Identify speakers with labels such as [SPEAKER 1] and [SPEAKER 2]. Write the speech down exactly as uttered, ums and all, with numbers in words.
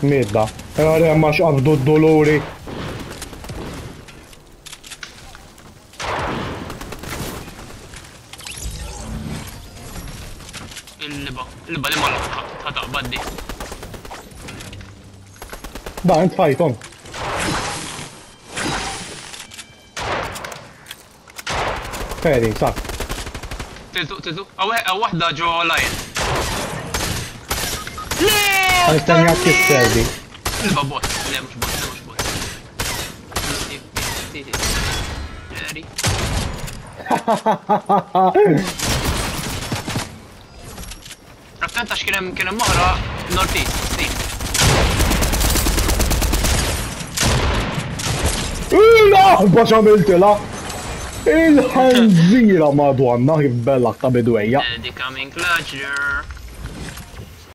[SPEAKER 1] Smidda. Għara ma xqabdu d-dolori.
[SPEAKER 2] Il-liba, il-liba li marra tħataq baddi.
[SPEAKER 1] Da, int fajtom. Feri, sak.
[SPEAKER 2] Tizu, tizu, għaw wahda ġo lajen. Le!
[SPEAKER 1] Għal-istanjak kif servi.
[SPEAKER 2] Il-liba bot, le mux bot, le mux bot. Titi, Jerry. Raftenta x'kienem kienem moħra Northeast, Steve.
[SPEAKER 1] Ila! Bax għamiltila! Il-ħanżira madwanna kif bella ta' bidwejja.
[SPEAKER 2] Eddie coming clutcher.